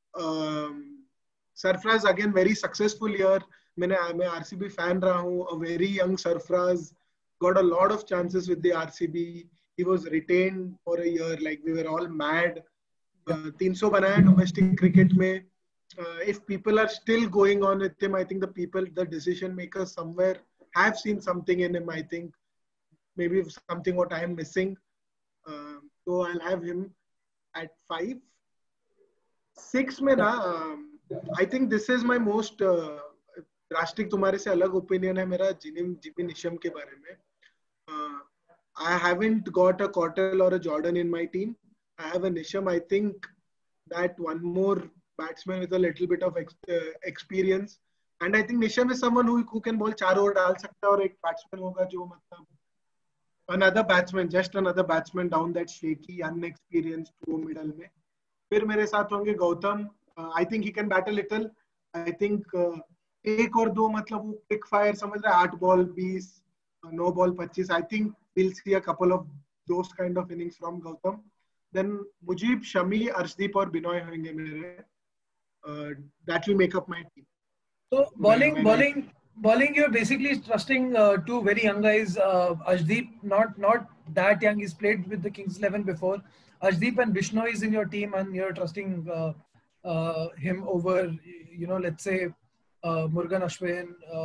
Sarfaraz again very successful year. मैं RCB fan रहा हूँ. A very young Sarfaraz got a lot of chances with the RCB. He was retained for a year. Like we were all mad. 300 बनाया domestic cricket में. If people are still going on with him, I think the decision makers somewhere have seen something in him. I think maybe something what I am missing. So I'll have him at 5. 6 में ना, I think this is my most drastic तुम्हारे से अलग opinion है मेरा Jimmy Neesham के बारे में. I haven't got a Cottrell or a Jordan in my team. I have a Nisham. I think that one more batsman with a little bit of experience. And I think Nisham is someone who can bowl 4 over डाल सकता है और एक batsman होगा जो मतलब another batsman down that shaky unexperienced वो middle में. फिर मेरे साथ होंगे Gautam. I think he can bat a little. I think 1 और 2 मतलब वो quick fire समझ रहा है. 8 ball 20, 9 ball 25. I think we'll see a couple of those kind of innings from Gautam. Then Mujib, Shami, Arshdeep और Binoy होंगे मेरे. That will make up my team. So bowling, you're basically trusting 2 very young guys. Arshdeep, not that young. He's played with the Kings 11 before. Arshdeep and Bishnoi is in your team, and you're trusting him over, let's say Murugan Ashwin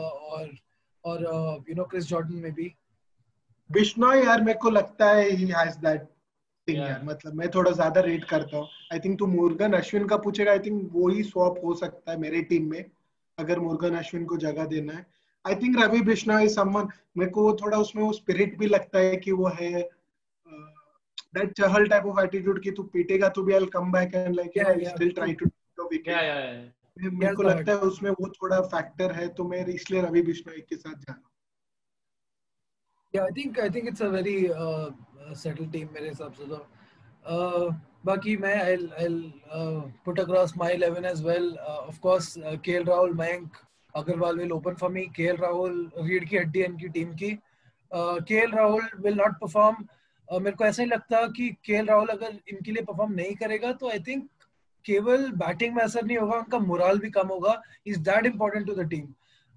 or Chris Jordan maybe. Bishnoi यार मेरे को लगता है he has that thing यार. मतलब मैं थोड़ा ज्यादा रेट करता हूँ. I think तो मुर्गन अश्विन का पूछेगा. I think वो ही स्वैप हो सकता है मेरे टीम में अगर मुर्गन अश्विन को जगह देना है. I think Ravi Bishnoi is someone, मेरे को थोड़ा उसमें वो स्पिरिट भी लगता है कि वो है that Chahal type of attitude कि तू पीटेगा तो भी I'll come back and like I'll still try to take a wicket. मेरे को लगता है उसमें वो थोड़ा फैक्टर है, तो मैं इसलिए रवि बिश्नोई के साथ जा रहा हूँ. Yeah, I think it's a very settled team मेरे हिसाब से तो. बाकी मैं I'll put across my 11 as well. Of course, KL Rahul, Mayank Agarwal will open for me. KL Rahul रीढ़ की हड्डी है इनकी टीम की. KL Rahul will not perform. मेरे को ऐसा ही लगता कि KL Rahul अगर इनके लिए परफॉर्म नहीं करेगा तो आई थिंक केवल बैटिंग में असर नहीं होगा, उनका मोरल भी कम होगा. Is that important to the team.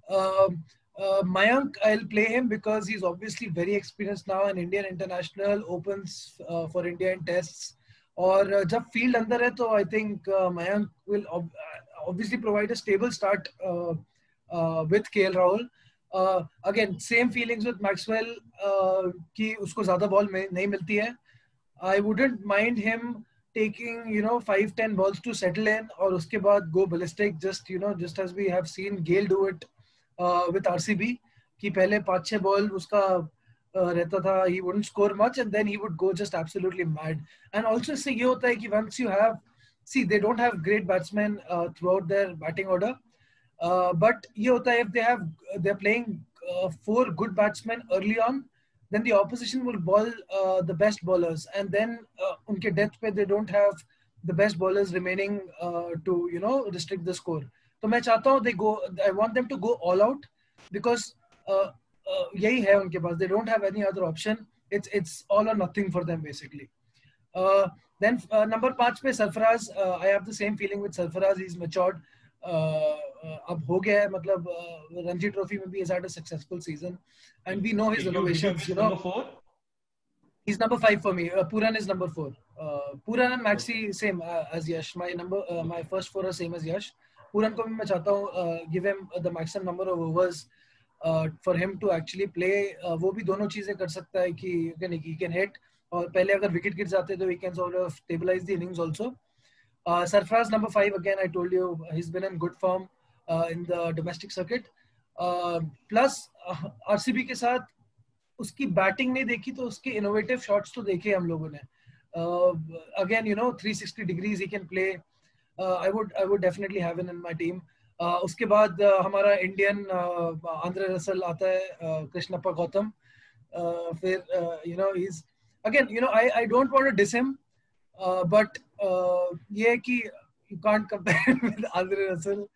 Mayank, I'll play him because he's obviously very experienced now, an Indian international, opens for India in tests. और जब फील्ड अंदर है तो I think Mayank will obviously provide a stable start with KL Rahul. Again, same feelings with Maxwell कि उसको ज़्यादा ball नहीं मिलती है. I wouldn't mind him taking 5-10 balls to settle in और उसके बाद go ballistic, just as we have seen Gale do it with RCB कि पहले 5-6 बॉल उसका रहता था, he wouldn't score much and then he would go just absolutely mad. And also इससे ये होता है कि once you have, see they don't have great batsmen throughout their batting order, but ये होता है if they're playing 4 good batsmen early on, then the opposition will bowl the best bowlers and then उनके depth पे they don't have the best bowlers remaining to restrict the score. तो मैं चाहता हूँ I want them to go all out because यही है उनके पास. They don't have any other option. It's all or nothing for them basically. Then number 5 पे Sarfaraz. I have the same feeling with Sarfaraz. He's matured. अब हो गया है, मतलब Ranji trophy में भी he's had a successful season and we know his innovations. Number 4. He's number 5 for me. Puran is number 4. Puran and Maxi same as Yash. My first 4 are same as Yash. Puran को भी मैं चाहता हूँ give him the maximum number of overs for him to actually play. वो भी दोनों चीजें कर सकता है कि he can hit और पहले अगर विकेट गिर जाते तो he can sort of stabilize the innings also. Sarfaraz number 5 again. I told you he's been in good form in the domestic circuit. Plus RCB के साथ उसकी बैटिंग नहीं देखी तो उसके इनोवेटिव शॉट्स तो देखे हम लोगों ने. Again 360 degrees he can play. I would definitely have him in my team. उसके बाद हमारा इंडियन आंद्रे रसल आता है, कृष्णप्पा गौतम. फिर he's again I don't want to diss him, but ये है कि you can't compare him with Andre Russell.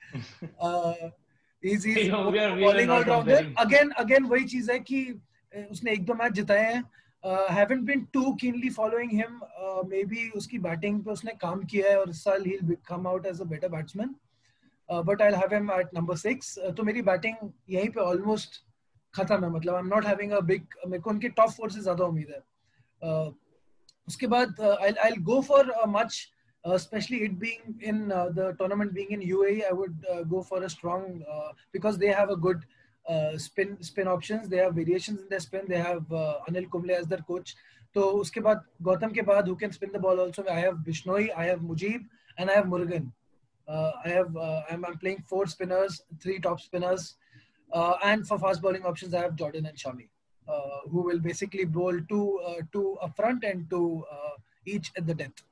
He's bowling all rounder. Again वही चीज है कि उसने 1-2 मैच जिताए हैं. Haven't been too keenly following him. Maybe उसकी बैटिंग पे उसने काम किया है और इस साल he'll come out as a better batsman. But I'll have him at number 6. तो मेरी बैटिंग यहीं पे almost खत्म है. मतलब I'm not having a big, मेरे को उनके top 4 से ज़्यादा उम्मीद है. उसके बाद I'll go for a much, especially it being in the tournament being in UAE, I would go for a strong because they have a good spin options. They have variations in their spin. They have Anil Kumble as their coach. तो उसके बाद गौतम के बाद who can spin the ball also? I have Bishnoi, I have Mujib, and I have Murugan. I'm playing 4 spinners, 3 top spinners, and for fast bowling options I have Jordan and Shami, who will basically bowl 2 up front and 2 each at the death.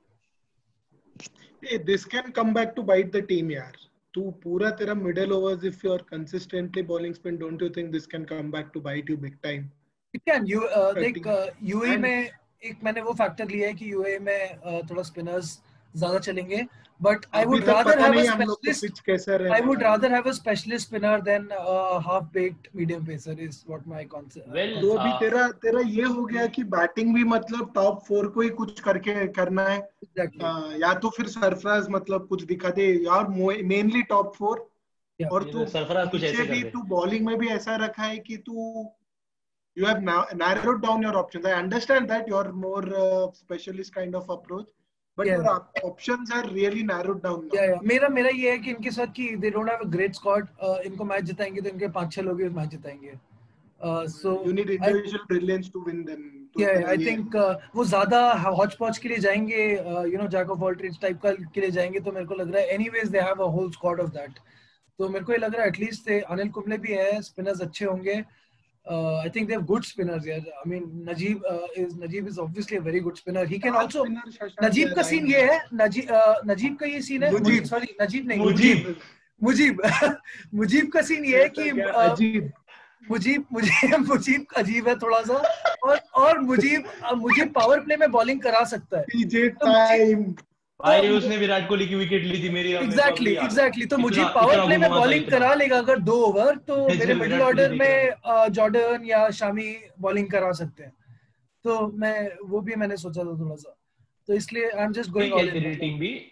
Hey, this can come back to bite the team, yaar. तू पूरा तेरा middle overs, if you are consistently bowling spin, don't you think this can come back to bite you big time? It can. UAE में एक मैंने वो factor लिया है कि UAE में थोड़ा spinners ज़्यादा चलेंगे. But I would rather have a specialist. I would rather have a specialist spinner than a half-baked medium pacer. Is what my concept. Well, तो अभी तेरा ये हो गया कि बैटिंग भी मतलब टॉप 4 को ही कुछ करके करना है. Exactly. या तो फिर सरफराज मतलब कुछ दिखा दे यार, मेनली टॉप 4. और तू सरफराज कुछ ऐसे कर दे. तू बॉलिंग में भी ऐसा रखा है कि तू you have narrowed down your options. I understand that you're more specialist kind of approach. But your options are really narrowed down now. Yeah. मेरा ये है कि इनके साथ कि they don't have a great squad. इनको मैच जिताएंगे तो इनके 5-6 लोग ही मैच जिताएंगे. So you need individual brilliance to win them. Yeah, I think वो ज़्यादा hodgepodge के लिए जाएंगे, jack of all trades type का के लिए जाएंगे. तो मेरे को लग रहा है anyways they have a whole squad of that. तो मेरे को ये लग रहा है at least अनिल कुंबले भी है, spinners अच्छे होंगे. I think they have good spinners here. I mean, Najib is obviously a very good spinner. He can also. Najib का सीन ये है. Najib का ये सीन है. Sorry, Najib नहीं. Mujib. Mujib का सीन ये है कि मुजीब अजीब है थोड़ा सा, और मुजीब पावर प्ले में बॉलिंग करा सकता है। पीजे टाइम भाई उसने विराट कोहली की विकेट ली थी मेरी। एग्जैक्टली तो मुझे पावर प्ले में बॉलिंग करा लेगा अगर 2 ओवर, तो मेरे मिडिल ऑर्डर में जॉर्डन या शामी बॉलिंग करा सकते हैं। तो मैंने सोचा था थोड़ा सा, तो इसलिए I am just going all in. तेरी टीम भी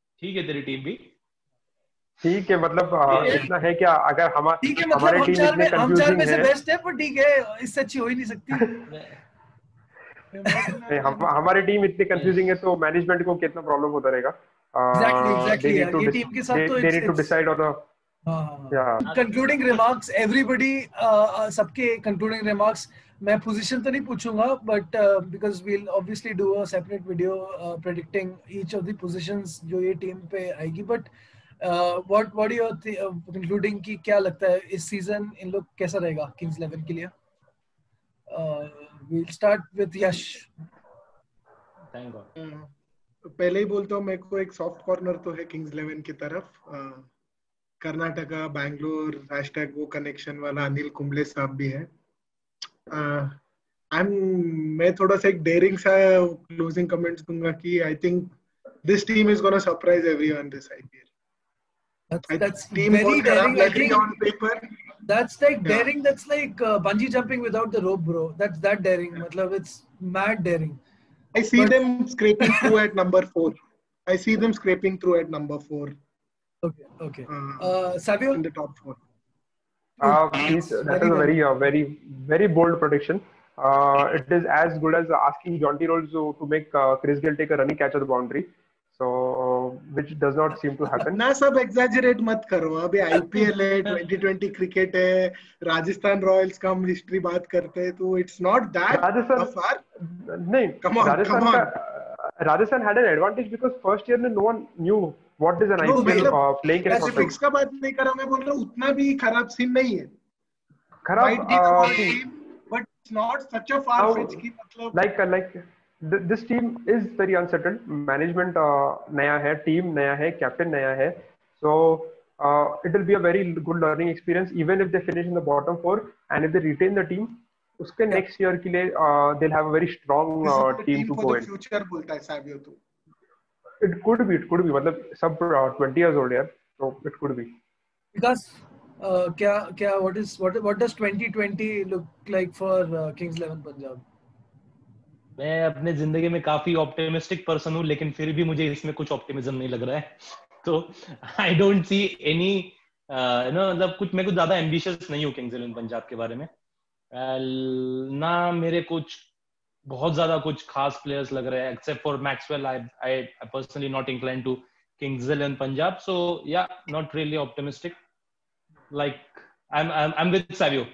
ठीक है, मतलब इतना है क्या, अगर हमारी मतलब टीम इतने हम 4 कंफ्यूजिंग में से है, बेस्ट है, पर ठीक है, इससे अच्छी हो ही नहीं सकती। हमारी टीम इतनी कंफ्यूजिंग है तो मैनेजमेंट को कितना प्रॉब्लम होता रहेगा। एग्जैक्टली ये टीम के साथ तो they need to decide on a concluding remarks everybody, सबके कंक्लूडिंग रिमार्क्स। मैं पोजीशन तो नहीं पूछूंगा, but because we'll obviously do a separate video predicting each of the positions जो ये टीम पे आएगी। बट व्हाट योर कंक्लूडिंग की क्या लगता है इस सीजन इन लोग कैसा रहेगा किंग्स 11 के लिए? We'll start with Yash. Thank God. पहले ही बोलता हूँ, मेरे को एक सॉफ्ट कॉर्नर तो है किंग्स 11 की तरफ। कर्नाटका, बैंगलोर, हैशटैग वो कनेक्शन वाला अनिल कुंबले साहब भी है। मैं थोड़ा सा एक डेयरिंग सा क्लोजिंग कमेंट्स दूंगा कि I think this team is gonna surprise everyone this IPL. That's very daring. I think on paper. That's like daring. That's like bungee jumping without the rope, bro. That's that daring. Matlab, it's mad daring. I see them scraping through at number 4. I see them scraping through at number 4. Okay. Savio? In the top 4. That is a very bold prediction. It is as good as asking Jonty Rolls to make Chris Gayle take a running catch at the boundary. So, which does not seem to happen. ना सब exaggerate मत करो, अभी IPL है, 2020 cricket है, Rajasthan Royals का हम history बात करते हैं, तो it's not that far. नहीं, Rajasthan had an advantage because first year में no one knew what is an IPL playing के specifics का बात नहीं कर रहा, मैं बोल रहा हूँ उतना भी खराब सीन नहीं है. खराब but it's not such a far fetch कि मतलब like this team is very unsettled. Management नया है, team नया है, captain नया है, so it will be a very good learning experience even if they finish in the bottom 4 and if they retain the team. उसके next year के लिए they'll have a very strong team to go in. Future बोलता है Savio तो. It could be मतलब सब 20 years old यार, so it could be. Because क्या what does 2020 look like for Kings 11 Punjab? मैं अपने जिंदगी में काफी ऑप्टिमिस्टिक पर्सन हूँ, लेकिन फिर भी मुझे इसमें कुछ ऑप्टिमिज्म नहीं लग रहा है। तो आई डोंट सी एनी मतलब कुछ मैं कुछ ज्यादा एम्बिशियस नहीं हूँ किंग्स 11 पंजाब के बारे में। ना मेरे कुछ बहुत ज्यादा कुछ खास प्लेयर्स लग रहे हैं, except for Maxwell. I personally not inclined to Kings 11 Punjab, so yeah not really optimistic. Like I am with Savio,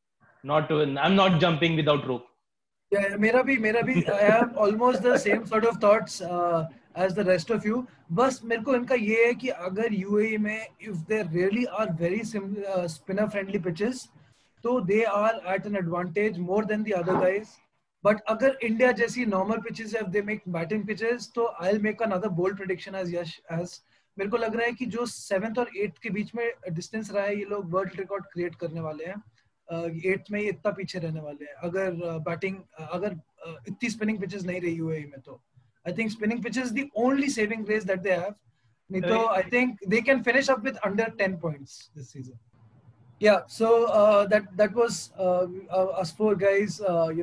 I am not jumping without rope. Yeah, मेरा भी I have almost the same sort of thoughts as the rest of you. बस मेरे को इनका ये है कि अगर UAE में if there really are very spinner friendly pitches, तो they are at an advantage more than the other guys. But अगर India जैसी normal pitches if they make batting pitches, तो I'll make another bold prediction as Yash as मेरे को लग रहा है कि जो 7th और 8th के बीच में distance रहा है, ये लोग वर्ल्ड रिकॉर्ड क्रिएट करने वाले हैं। 8th में इतना पीछे रहने वाले हैं अगर बैटिंग अगर इतनी स्पिनिंग पिचेस नहीं रही UAE में, तो I think spinning pitches the only saving grace that they have. नहीं तो I think they can finish up with under 10 points this season. Yeah, so that was us 4 guys,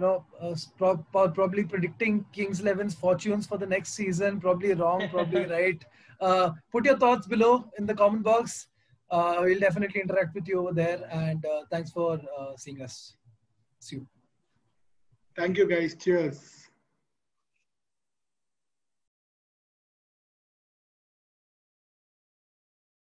probably predicting Kings 11's fortunes for the next season. Probably wrong, probably right. Put your thoughts below in the comment box. We'll definitely interact with you over there, and thanks for seeing us. See you. Thank you guys. Cheers.